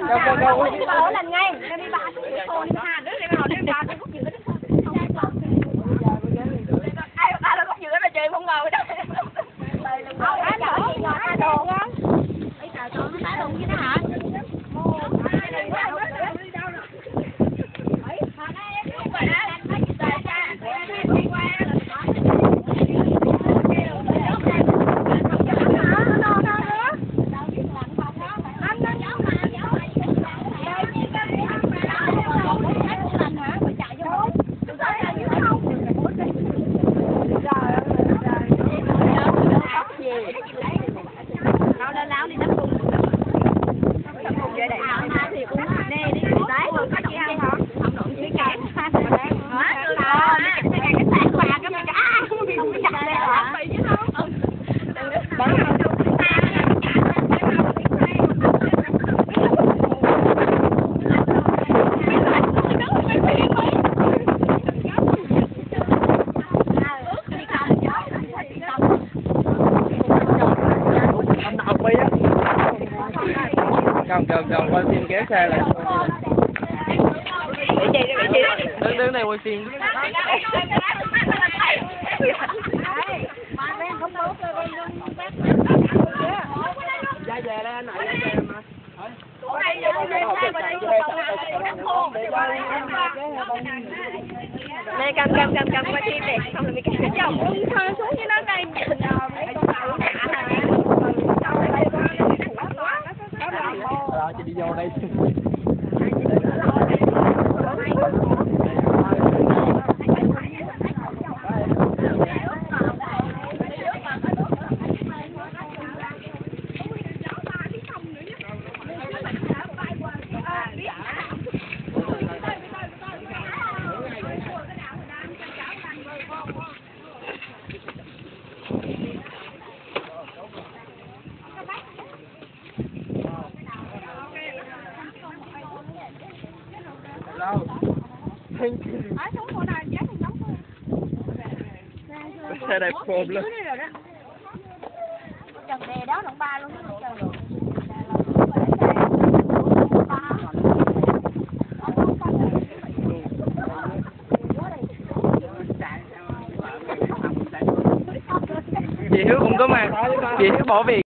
đi vào lần ngay đi bà con đi hà đứa này vào đi bà có chữ ai nó có chữ là chơi không ngờ đâu anh đồ ngon bây giờ cho nó đá luôn chứ nó hả Chồng quay phim kéo xe lại. Đứng này quay phim. Ra về đây anh này ra về mà. Này cầm quay phim đi, xong rồi mình cái chồng thôi xuống với nó đây. Rồi chị đi vô đây. Xe đẹp phồm luôn. Trần đề đó động ba luôn. Chị Hiếu cũng có mà. Chị Hiếu bỏ việc.